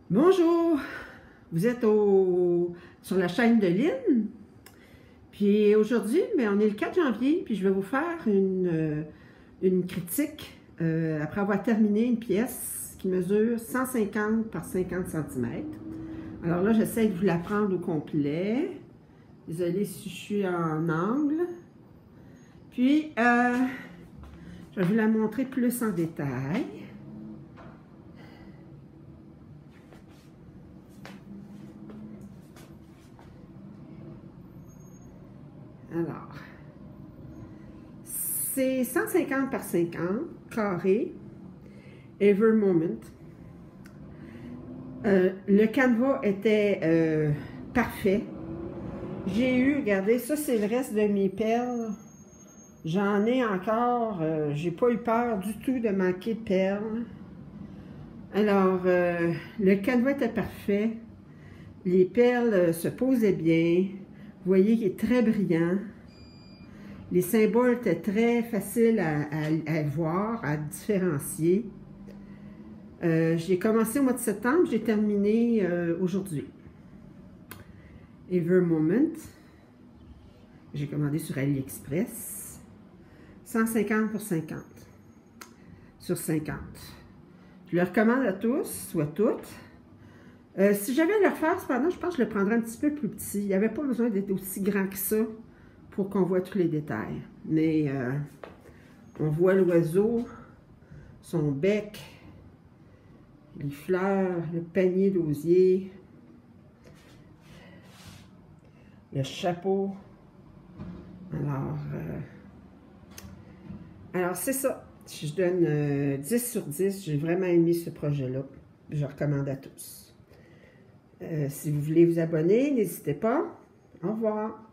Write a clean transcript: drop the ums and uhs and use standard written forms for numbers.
Bonjour, vous êtes sur la chaîne de Lynn. Puis aujourd'hui, on est le 4 janvier, puis je vais vous faire une critique après avoir terminé une pièce qui mesure 150 par 50 cm. Alors là, j'essaie de vous la prendre au complet. Désolée si je suis en angle. Puis, je vais vous la montrer plus en détail. Alors, c'est 150 par 50 carré, Ever Moment. Le canevas était parfait. J'ai eu, regardez, ça c'est le reste de mes perles. J'en ai encore, j'ai pas eu peur du tout de manquer de perles. Alors, le canevas était parfait. Les perles se posaient bien. Vous voyez qu'il est très brillant. Les symboles étaient très faciles à voir, à différencier. J'ai commencé au mois de septembre, j'ai terminé aujourd'hui. Ever Moment. J'ai commandé sur AliExpress. 150 pour 50. Sur 50. Je le recommande à tous, soit toutes. Si j'avais à le refaire, cependant, je pense que je le prendrais un petit peu plus petit. Il n'y avait pas besoin d'être aussi grand que ça pour qu'on voit tous les détails. Mais on voit l'oiseau, son bec, les fleurs, le panier d'osier, le chapeau. Alors c'est ça. Je donne 10 sur 10. J'ai vraiment aimé ce projet-là. Je recommande à tous. Si vous voulez vous abonner, n'hésitez pas. Au revoir.